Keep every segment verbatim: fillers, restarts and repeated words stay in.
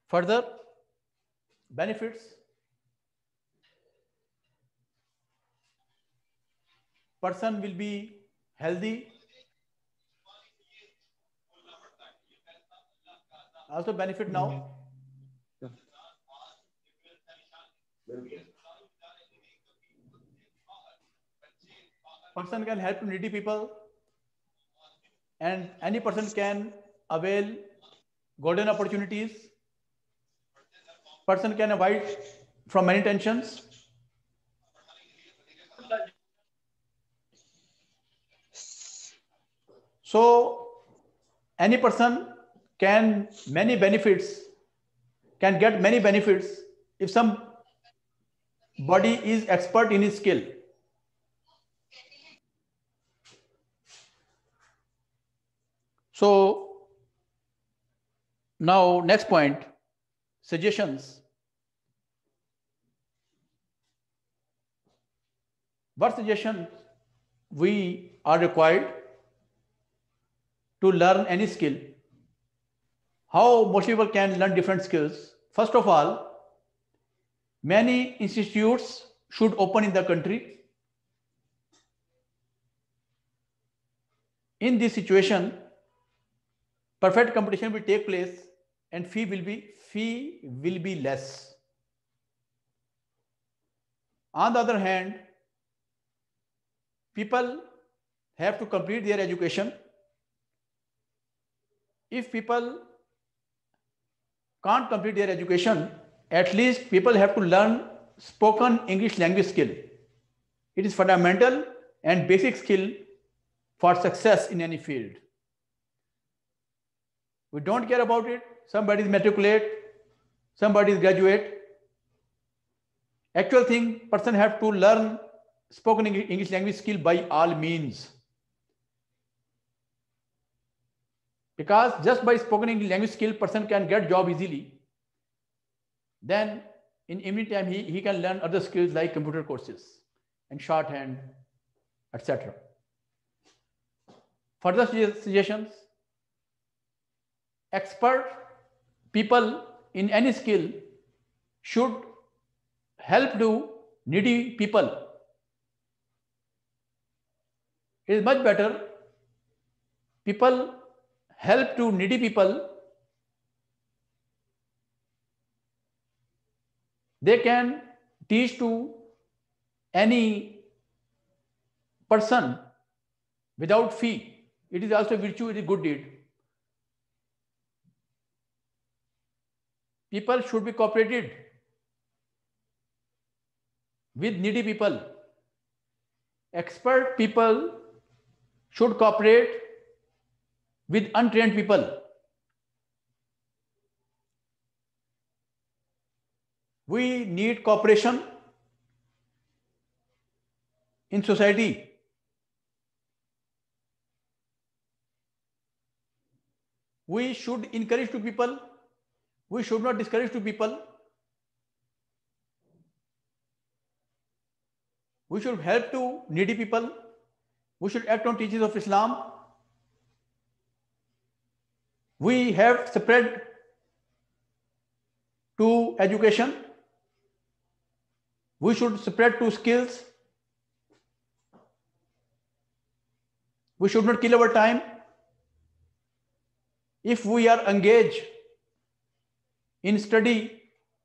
Further benefits: person will be healthy. Also benefit now. Person can help needy people, and any person can avail golden opportunities. Person can avoid from many tensions. So any person can many benefits, can get many benefits if some body is expert in his skill. So now next point, suggestions. What suggestions we are required to learn any skill? How most people can learn different skills? First of all, many institutes should open in the country. In this situation, perfect competition will take place and fee will be fee will be less. On the other hand, people have to complete their education. If people can't complete their education, at least people have to learn spoken English language skill. It is fundamental and basic skill for success in any field. We don't care about it. Somebody is matriculate, somebody is graduate. Actual thing, person have to learn spoken English language skill by all means. Because just by spoken English language skill, person can get job easily. Then in evening time, he, he can learn other skills like computer courses and shorthand, et cetera. Further suggestions: expert people in any skill should help to needy people. It is much better people help to needy people. They can teach to any person without fee. It is also a virtue, it is a good deed. People should be cooperated with needy people. Expert people should cooperate with untrained people. We need cooperation in society. We should encourage to people. We should not discourage to people. We should help to needy people. We should act on teachings of Islam. We have spread to education. We should spread to skills. We should not kill our time. If we are engaged in study,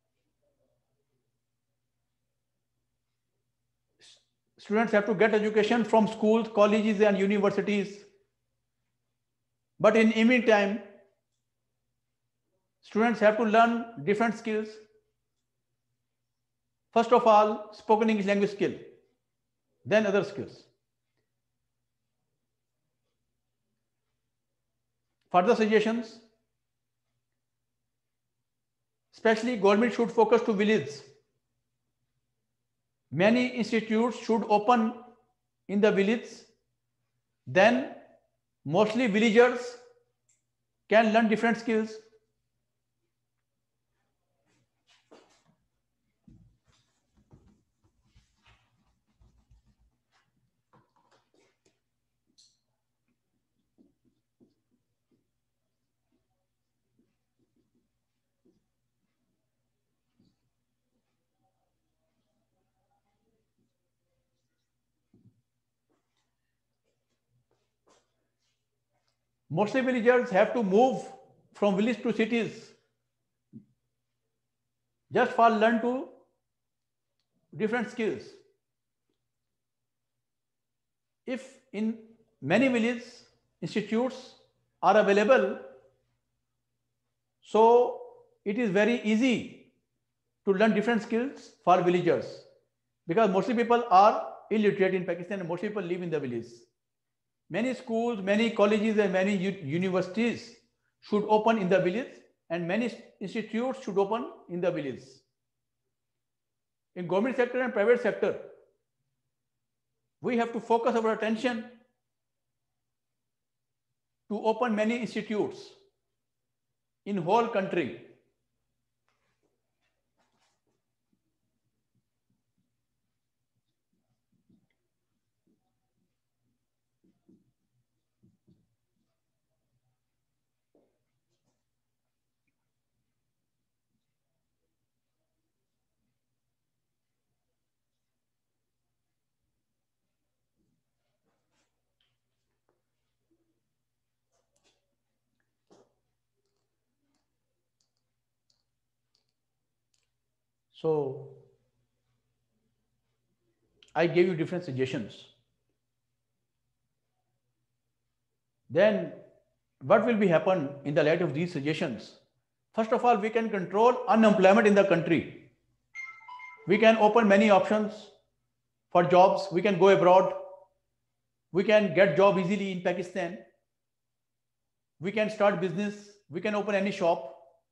students have to get education from schools, colleges, and universities. But in evening time, students have to learn different skills. First of all, spoken English language skill, then other skills. Further suggestions: especially government should focus to villages. Many institutes should open in the village. Then mostly villagers can learn different skills. mostly villagers have to move from village to cities just for learn to different skills. If in many village institutes are available, so it is very easy to learn different skills for villagers, because mostly people are illiterate in Pakistan and most people live in the village. Many schools, many colleges and many universities should open in the village, and many institutes should open in the village. In government sector and private sector, we have to focus our attention to open many institutes in whole country. So I gave you different suggestions. Then what will be happen in the light of these suggestions? First of all, we can control unemployment in the country. We can open many options for jobs. We can go abroad. We can get job easily in Pakistan. We can start business. We can open any shop.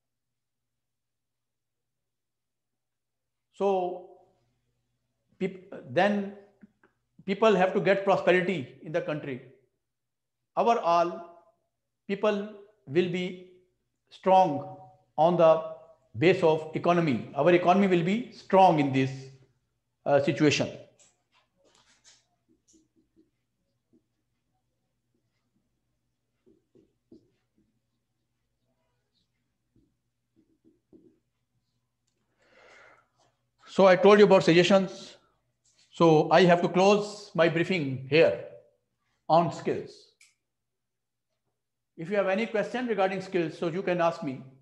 So then people have to get prosperity in the country. Overall, people will be strong on the base of economy. Our economy will be strong in this uh, situation. So I told you about suggestions. So I have to close my briefing here on skills. If you have any question regarding skills, so you can ask me.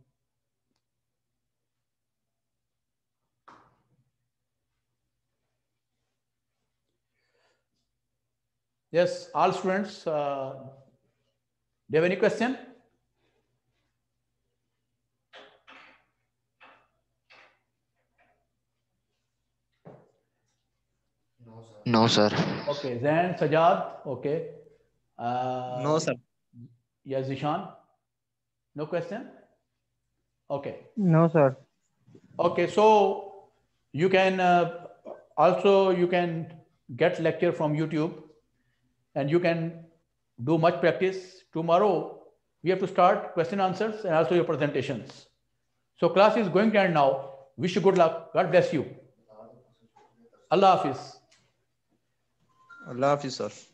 Yes, all students, uh, do you have any question? No, sir. Okay, Zain, Sajad, okay. Uh, No, sir. Yes, Zishan? No question? Okay. No, sir. Okay, so you can uh, also, you can get lecture from YouTube and you can do much practice. Tomorrow, we have to start question answers and also your presentations. So class is going to end now. Wish you good luck. God bless you. Allah Hafiz. Allah Hafiz, sir.